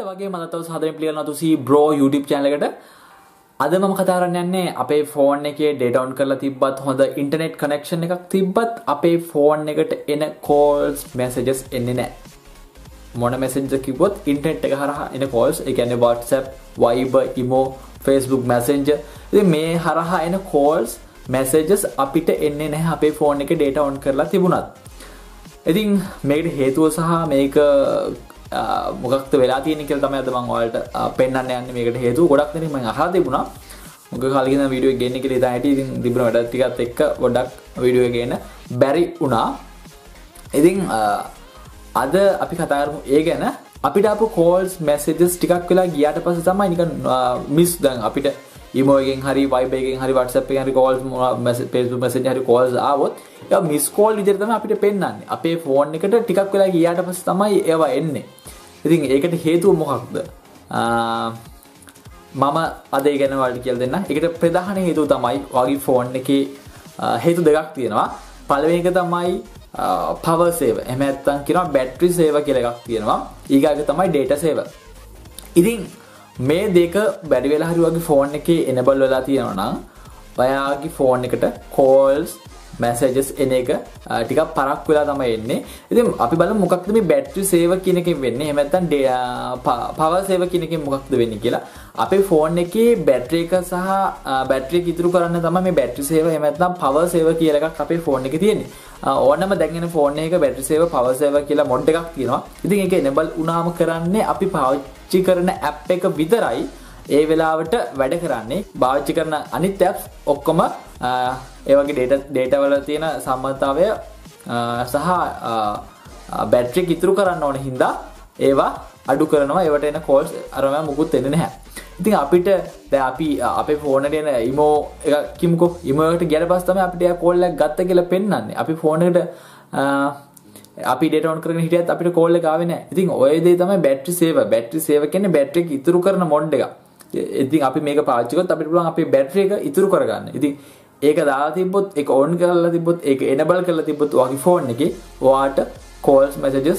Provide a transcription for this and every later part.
වගේ මම තව සාදරයෙන් පිළිගන්නවා තුසි බ්‍රෝ YouTube channel එකට. අද මම කතා කරන්න යන්නේ අපේ ෆෝන් එකේ data on කරලා තිබ්බත් හොඳ internet connection එකක් තිබ්බත් අපේ ෆෝන් එකට එන calls messages එන්නේ නැහැ. මොන message එක කිව්වොත් internet එක හරහා එන calls ඒ කියන්නේ WhatsApp, Viber, Imo, Facebook Messenger. ඉතින් මේ හරහා එන calls messages අපිට එන්නේ නැහැ අපේ ෆෝන් එකේ data on කරලා තිබුණත්. ඉතින් මේකට හේතුව සහ මේක මොකක්ද වෙලා තියෙන්නේ කියලා තමයි අද මම ඔයාලට පෙන්නන්න යන්නේ. මේකට හේතුව ගොඩක් දෙනෙක් මම අහලා තිබුණා. මොකද කලින් වීඩියෝ එක ගෙන්න කියලා ඉතින් හිටියේ. ඉතින් තිබුණ වැඩ ටිකත් එක්ක ගොඩක් වීඩියෝ එක ගේන්න බැරි වුණා. ඉතින් අද අපි කතා කරමු ඒ ගැන. අපිට ආපු calls messages ටිකක් වෙලා ගියාට පස්සේ තමයි නිකන් මිස් දැන් අපිට email එකෙන් හරි Viber එකෙන් හරි WhatsApp එකෙන් හරි calls Facebook Messenger හරි calls ආවොත් ඒවා miss call විදිහට තමයි අපිට පෙන්නන්නේ. අපේ ෆෝන් එකට ටිකක් වෙලා ගියාට පස්සේ තමයි ඒවා එන්නේ. ඉතින් ඒකට හේතුව මොකක්ද? මම අද ඒ ගැන ඔයාලට කියලා දෙන්න. ඒකට ප්‍රධාන හේතුව තමයි ඔයාගේ ෆෝන් එකේ හේතු දෙකක් තියෙනවා. පළවෙනි එක තමයි power saver. එහෙම නැත්නම් කියනවා battery saver කියලා එකක් තියෙනවා. ඊගාක තමයි data saver. ඉතින් මේ දෙක බැරි වෙලා හරි වගේ ෆෝන් එකේ enable වෙලා තියෙනවා නම් ඔයාගේ ෆෝන් එකට calls messages එන එක ටිකක් පරක් වෙලා තමයි එන්නේ. ඉතින් අපි බලමු මොකක්ද මේ battery saver කියන එකෙන් වෙන්නේ. එහෙම නැත්නම් power saver කියන එකෙන් මොකක්ද වෙන්නේ කියලා. අපේ ෆෝන් එකේ battery එක සහ battery එක ඉතුරු කරන්න තමයි මේ battery saver එහෙම නැත්නම් power saver කියලා එකක් අපේ ෆෝන් එකේ තියෙන්නේ. ඕනම දැන් එන ෆෝන් එකක battery saver power saver කියලා mod එකක් තියෙනවා. ඉතින් ඒක enable වුණාම කරන්නේ අපි පාවිච්චි කරන app එක විතරයි ඒ වෙලාවට වැඩ කරන්නේ. පාවිච්චි කරන අනිත් apps ඔක්කොම ඒ වගේ data වල තියෙන සම්මතතාවය සහ battery එක ඉතුරු කරන්න ඕන හින්දා ඒවා අඩු කරනවා. ඒවට එන calls අරම මුකුත් එන්නේ නැහැ. ඉතින් අපිට දැන් අපි අපේ ෆෝන් එකට එන imo එක කිමුකෝ imo එකට ගියට පස්සේ තමයි අපිට ඒ call එක ගත්ත කියලා පෙන්වන්නේ. අපි ෆෝන් එකට අපි data on කරගෙන හිටියත් අපිට call එක ආවේ නැහැ. ඉතින් ඔය දේ තමයි battery saver. battery saver කියන්නේ battery එක ඉතුරු කරන mod එක. ඉතින් අපි මේක පාවිච්චි කරොත් අපිට පුළුවන් අපේ battery එක ඉතුරු කරගන්න. ඉතින් ඒක දාලා තිබ්බොත් ඒක on කරලා තිබ්බොත් ඒක enable කරලා තිබ්බොත් ඔයාගේ ෆෝන් එකේ ඔයාට calls messages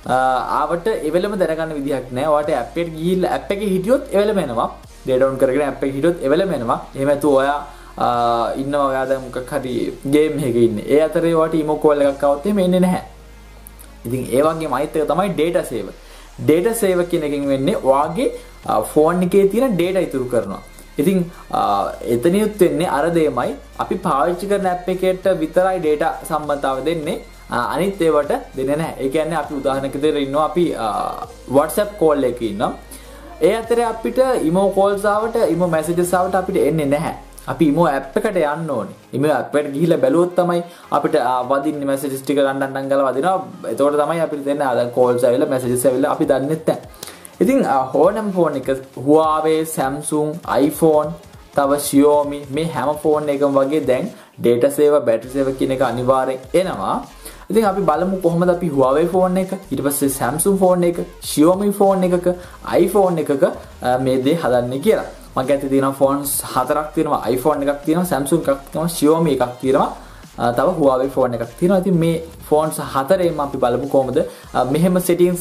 ආවට එවෙලම දැනගන්න විදිහක් නැහැ. ඔයාට app එකට ගිහිල්ලා app එකේ හිටියොත් එවෙලම එනවා. data on කරගෙන app එකේ හිටියොත් එවෙලම එනවා. එහෙම නැතුව ඔයා ඉන්නවා ඔයා දැන් මොකක් හරි game එකක ඉන්නේ. ඒ අතරේ ඔයාට emo call එකක් આવුත් එහෙම එන්නේ නැහැ. ඉතින් ඒ වගේම අනිත් එක තමයි data saver. data saver කියන එකෙන් වෙන්නේ ඔයාගේ ෆෝන් එකේ තියෙන data ඉතුරු කරනවා. ඉතින් එතනියුත් වෙන්නේ අර දෙයමයි අපි පාවිච්චි කරන app එකකට විතරයි data සම්බන්ධතාව දෙන්නේ. අනිත් ඒවට දෙන්නේ නැහැ. ඒ කියන්නේ අපි උදාහරණයක් විදිහට ඉන්නවා අපි WhatsApp call එකක ඉන්නවා. ඒ අතරේ අපිට emo calls ආවට emo messages ආවට අපිට එන්නේ නැහැ. අපි emo app එකට යන්න ඕනේ. emo app එකට ගිහිල්ලා බැලුවොත් තමයි අපිට වදින්නේ messages ටික රණ්ඩන් ගාලා වදිනවා. එතකොට තමයි අපිට දෙන්නේ දැන් calls ආවිලා messages ආවිලා අපි දන්නේ නැහැ. ඉතින් ඕනම ෆෝන් එක Huawei, Samsung, iPhone, තව Xiaomi මේ හැම ෆෝන් එකම වගේ දැන් data saver, battery saver කියන එක අනිවාර්යෙන් එනවා. ඉතින් අපි බලමු කොහොමද අපි Huawei ෆෝන් එක, ඊට පස්සේ Samsung ෆෝන් එක, Xiaomi ෆෝන් එකක, iPhone එකක මේ දේ හදන්නේ කියලා. මම ගැත්තේ තියෙනවා ෆෝන්ස් 4ක් තියෙනවා. iPhone එකක් තියෙනවා, Samsung එකක් තියෙනවා, Xiaomi එකක් තියෙනවා. තව Huawei ෆෝන් එකක් තියෙනවා. ඉතින් මේ ෆෝන්ස් හතරේම අපි බලමු කොහොමද මෙහෙම settings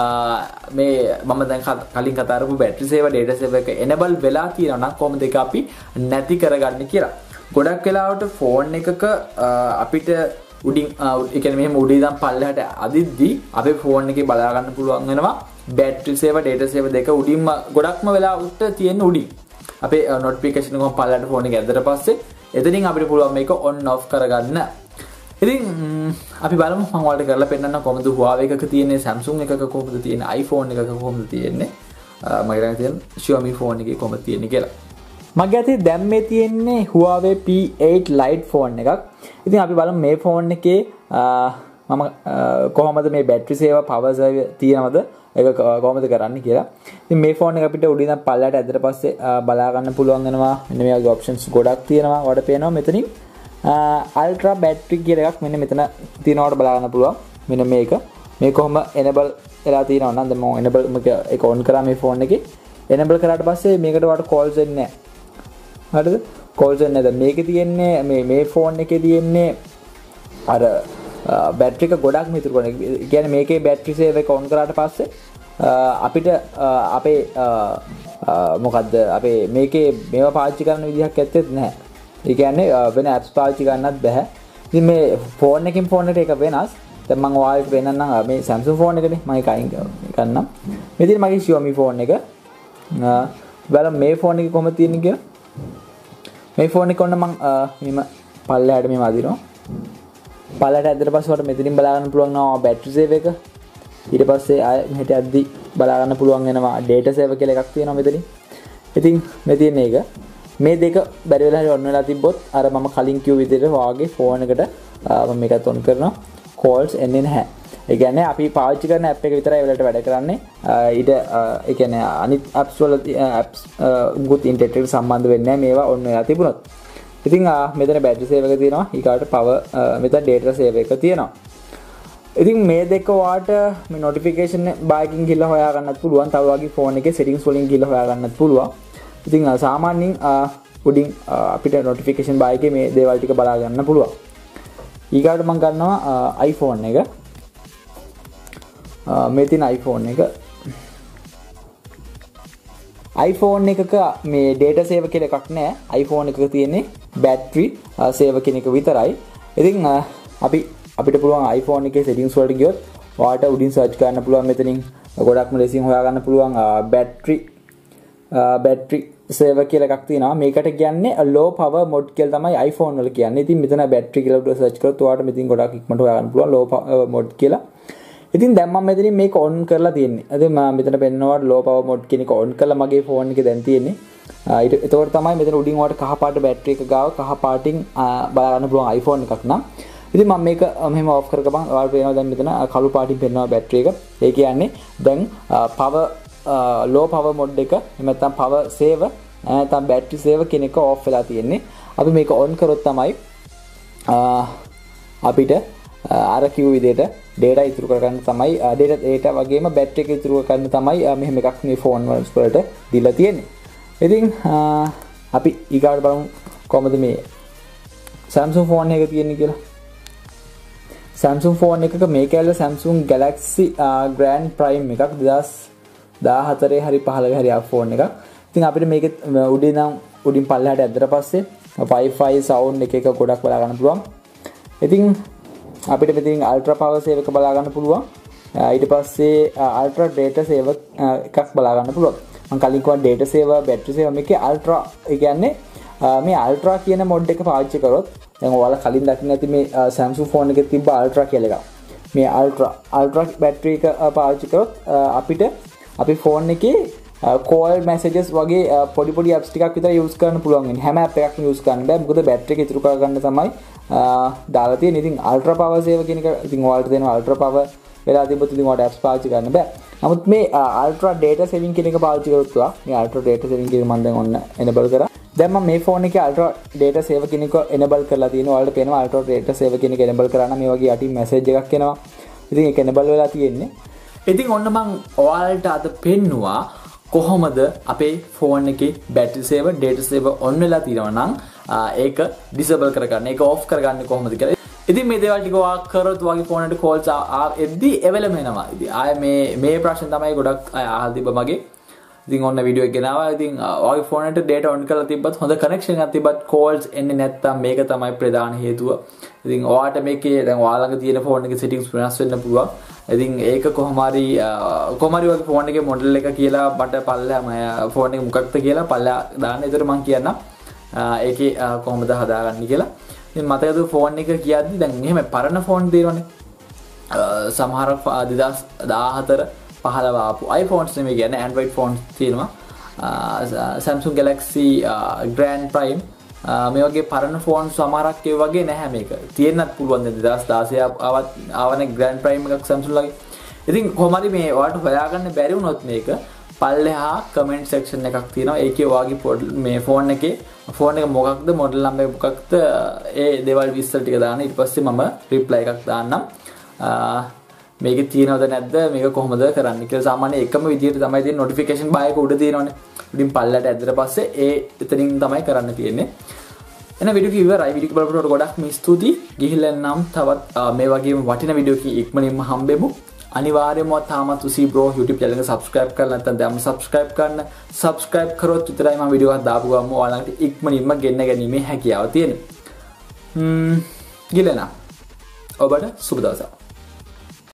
මේ මම දැන් කලින් කතා කරපු battery saver, data saver එක enable වෙලා තියෙනවා නම් කොහොමද ඒක අපි නැති කරගන්නේ කියලා. ගොඩක් වෙලාවට ෆෝන් එකක අපිට උඩින් ඒ කියන්නේ මෙහෙම උඩින් ඉඳන් පල්ලෙහාට අදිද්දි අපේ ෆෝන් එකේ බලා ගන්න පුළුවන් වෙනවා battery saver, data saver දෙක උඩින්ම ගොඩක්ම වෙලාවට තියෙන උඩින්. අපේ notification එකම පල්ලෙහාට ෆෝන් එක ඇද්දට පස්සේ එතනින් අපිට පුළුවන් මේක on off කරගන්න. ඉතින් අපි බලමු මම ඔයාලට කරලා පෙන්නන්න කොහොමද Huawei එකක තියෙන්නේ, Samsung එකක කොහොමද තියෙන්නේ, iPhone එකක කොහොමද තියෙන්නේ, මගේ ළඟ තියෙන Xiaomi phone එකේ කොහොමද තියෙන්නේ කියලා. මගේ අතේ දැන් මේ තියෙන්නේ Huawei P8 Lite phone එකක්. ඉතින් අපි බලමු මේ phone එකේ මම කොහොමද මේ battery saver, power saver තියනවද ඒක කොහොමද කරන්නේ කියලා. ඉතින් මේ phone එක අපිට උඩින් ඉඳන් පල්ලයට ඇද්දට පස්සේ බලා ගන්න පුළුවන් වෙනවා. මෙන්න මේ වගේ options ගොඩක් තියෙනවා. ඔයාලට පේනවා මෙතනින් ultra battery කියලා එකක් මෙන්න මෙතන තියෙනවට බලා ගන්න පුළුවන්. මෙන්න මේක. මේ කොහොම enable වෙලා තියෙනවද නම් දැන් මම enable එක on කරා මේ phone එකේ. enable කරාට පස්සේ මේකට ඔයාලට calls එන්නේ නැහැ. හරිද? calls එන්නේ නැහැ. මේකේ තියෙන්නේ මේ phone එකේ තියෙන්නේ අර battery එක ගොඩක් මිතුරු කරන. කියන්නේ මේකේ battery save එක on කරාට පස්සේ අපිට අපේ මොකද්ද අපේ මේකේ මේවා පාවිච්චි කරන විදිහක් ඇත්තෙත් නැහැ. ඒ කියන්නේ වෙන apps පාවිච්චි කරන්නත් බෑ. ඉතින් මේ ෆෝන් එකකින් ෆෝන් එකට එක වෙනස්. දැන් මම ඔයාලට වෙනන්නම් මේ Samsung ෆෝන් එකනේ මම ඒක අයින් කරන්නම්. මේ තියෙන මගේ Xiaomi ෆෝන් එක. බලන්න මේ ෆෝන් එකේ කොහොමද තියෙන්නේ කියලා. මේ ෆෝන් එක ඔන්න මම මෙහෙම පල්ලෙහාට මෙහෙම අදිනවා. පල්ලෙහාට ඇද්දට පස්සේ ඔයාලට මෙතනින් බලා ගන්න පුළුවන් නවා බැටරි සේව් එක. ඊට පස්සේ ආයෙ මෙහෙට ඇද්දි බලා ගන්න පුළුවන් වෙනවා data saver කියලා එකක් තියෙනවා මෙතනින්. ඉතින් මේ තියෙන එක මේ දෙක බැරි වෙලා හරි ඔන් වෙලා තිබ්බොත් අර මම කලින් කිව්ව විදිහට වාගේ ෆෝන් එකට මම මේකත් ඔන් කරනවා calls එන්නේ නැහැ. ඒ කියන්නේ අපි පාවිච්චි කරන app එක විතරයි වෙලට වැඩ කරන්නේ. ඊට ඒ කියන්නේ අනිත් apps වල apps මුකුත් internet එකට සම්බන්ධ වෙන්නේ නැහැ මේවා ඔන් වෙලා තිබුණොත්. ඉතින් මෙතන battery save එක තියෙනවා. ඊකට power මෙතන data save එක තියෙනවා. ඉතින් මේ දෙක වාට මේ notification බායකින් ගිහලා හොයා ගන්නත් පුළුවන්. තව වගේ ෆෝන් එකේ settings වලින් ගිහලා හොයා ගන්නත් පුළුවන්. ඉතින් සාමාන්‍යයෙන් උඩින් අපිට notification බායකේ මේ දේවල් ටික බලා ගන්න පුළුවන්. ඊගාට මම ගන්නවා iPhone එක. මේ තියෙන iPhone එක. iPhone එකක මේ data save කියලා එකක් නැහැ. iPhone එකක තියෙන්නේ battery save කියන එක විතරයි. ඉතින් අපිට පුළුවන් iPhone එකේ settings වලට ගියොත් ඔයාලට උඩින් search කරන්න පුළුවන් මෙතනින් ගොඩක්ම ලේසියෙන් හොයා ගන්න පුළුවන් battery save කියලා එකක් තියෙනවා. මේකට කියන්නේ low power mode කියලා තමයි iPhone වල කියන්නේ. ඉතින් මෙතන battery කියලා උඩ search කරොත් ඔයාලට මෙතනින් ගොඩක් ඉක්මනට හොයා ගන්න පුළුවන් low power mode කියලා. ඉතින් දැන් මම මෙතනින් මේක on කරලා තියෙන්නේ. ඉතින් මම මෙතන පෙන්නනවා low power mode කියන එක on කරලා මගේ phone එකේ දැන් තියෙන්නේ. ඒතකොට තමයි මෙතන උඩින් ඔයාලට කහ පාට battery එක ගාව කහ පාටින් බලා ගන්න පුළුවන් iPhone එකක් නම්. ඉතින් මම මේක මෙහෙම ඔෆ් කරගමන් ඔයාලට පේනවා දැන් මෙතන කළු පාටින් පෙන්නනවා බැටරි එක. ඒ කියන්නේ දැන් power low power mode එක එහෙම නැත්නම් power save නැත්නම් battery save කියන එක ඔෆ් වෙලා තියෙන්නේ. අපි මේක on කරොත් තමයි අපිට අර කිව් විදිහට data ඉතුරු කරගන්න තමයි data වගේම battery එක ඉතුරු කරගන්න තමයි මෙහෙම එකක් මේ phone වලට දීලා තියෙන්නේ. ඉතින් අපි ඊගාට බලමු කොහොමද මේ Samsung phone එක තියෙන්නේ කියලා. Samsung phone එකක මේක ඇල්ල Samsung Galaxy Grand Prime එකක් 2014 හරි 15 හරි phone එකක්. ඉතින් අපිට මේක උඩින් පල්ලෙහාට ඇද්දට පස්සේ Wi-Fi sound එක ගොඩක් බලා ගන්න පුළුවන්. ඉතින් අපිට මෙතනින් ultra power save එක බලා ගන්න පුළුවන්. ඊට පස්සේ ultra data save එකක් බලා ගන්න පුළුවන්. මම කලින් කිව්වා data save battery save මේකේ ultra ඒ කියන්නේ මේ ultra කියන mod එක පාවිච්චි කරොත් දැන් ඔයාලා කලින් දකින්න ඇති මේ Samsung phone එකේ තිබ්බ ultra කියලා එකක්. මේ ultra battery එක පාවිච්චි කරොත් අපිට අපි phone එකේ call messages වගේ පොඩි apps ටිකක් විතර use කරන්න පුළුවන් වෙන්නේ. හැම app එකක්ම use කරන්න බෑ. මොකද battery එක ඉතුරු කරගන්න තමයි දාලා තියෙන්නේ. ඉතින් ultra power save කියන එක ඉතින් ඔයාලට දෙනවා ultra power වෙලා තිබ්බොත් ඉතින් ඔයාලට apps පාවිච්චි කරන්න බෑ. නමුත් මේ ultra data saving කියන එක පාවිච්චි කරොත් මේ ultra data saving කියන මම දැන් ඔන්න enable කරා. දැන් මම මේ phone එකේ ultra data save කියන එක enable කරලා තියෙනවා. ඔයාලට පේනවා ultra data save කියන එක enable කරා නම් මේ වගේ යටින් message එකක් එනවා. ඉතින් ඒක enable වෙලා තියෙන්නේ. ඉතින් ඔන්න මම ඔයාලට අද පෙන්නුවා කොහොමද අපේ phone එකේ battery saver data saver on වෙලා තියෙනවා නම් ඒක disable කරගන්න. ඒක off කරගන්නේ කොහොමද කියලා. ඉතින් මේ දේවල් ටික ඔයා කරොත් වගේ phone එකට calls එද්දි available වෙනවා. ඉතින් ආයේ මේ ප්‍රශ්න තමයි ගොඩක් අහලා තිබ්බ මගේ. ඉතින් ඔන්න වීඩියෝ එක ගෙනාවා. ඉතින් ඔයාගේ phone එකට data on කරලා තිබ්බත් හොඳ connection එකක් තිබ්බත් calls එන්නේ නැත්තම් මේක තමයි ප්‍රධාන හේතුව. ඉතින් ඔයාට මේකේ දැන් ඔයා ළඟ තියෙන phone එකේ settings වෙනස් වෙන්න පුළුවන්. ඉතින් ඒක කොහොම හරි වගේ phone එකේ model එක කියලා මට පල්ලෙහාම phone එක මොකක්ද කියලා පල්ලෙහා දාන්න. ඒතර මම කියන්නම් ඒකේ කොහොමද හදාගන්නේ කියලා. ඉතින් මතකද phone එක කියද්දි දැන් මෙහෙම පරණ phone තියෙනවනේ. සමහර 2014 15 ආපු iPhones නෙමෙයි කියන්නේ Android phones තියෙනවා. Samsung Galaxy Grand Prime මේ වගේ පරණ ෆෝන් සමහරක් ඒ වගේ නැහැ මේක. තියෙන්නත් පුළුවන් 2016 ආවනේ Grand Prime එකක් Samsung ලගේ. ඉතින් කොහොම හරි මේ ඔයාලට හොයාගන්න බැරි වුණොත් මේක පල්ලෙහා comment section එකක් තියෙනවා. ඒකේ ඔයාගේ මේ ෆෝන් එක මොකක්ද model number මොකක්ද ඒ දේවල් විස්තර ටික දාන්න. ඊට පස්සේ මම reply එකක් දාන්නම්. මේකේ තියෙනවද නැද්ද මේක කොහොමද කරන්නේ කියලා. සාමාන්‍ය එකම විදිහට තමයි තියෙන notification bar එක උඩ තියෙනවනේ. උඩින් පල්ලට ඇද්දට පස්සේ එතනින් තමයි කරන්න තියෙන්නේ. එහෙනම් වීඩියෝ එක ඉවරයි. වීඩියෝ එක බලපුවට ගොඩක්ම ස්තුතියි. ගිහිල්ලා නම් තවත් මේ වගේම වටිනා වීඩියෝ කී ඉක්මනින්ම හම්බෙමු. අනිවාර්යයෙන්ම තාමත් උසී බ්‍රෝ YouTube channel එක subscribe කරලා නැත්නම් දැන්ම subscribe කරන්න. subscribe කරොත් විතරයි මම වීඩියෝ එකක් දාපු ගමන් ඔයාලට ඉක්මනින්ම ගෙන්න ගැනීමේ හැකියාව තියෙන්නේ. ගිලෙනා ඔබට සුබ දවසක්.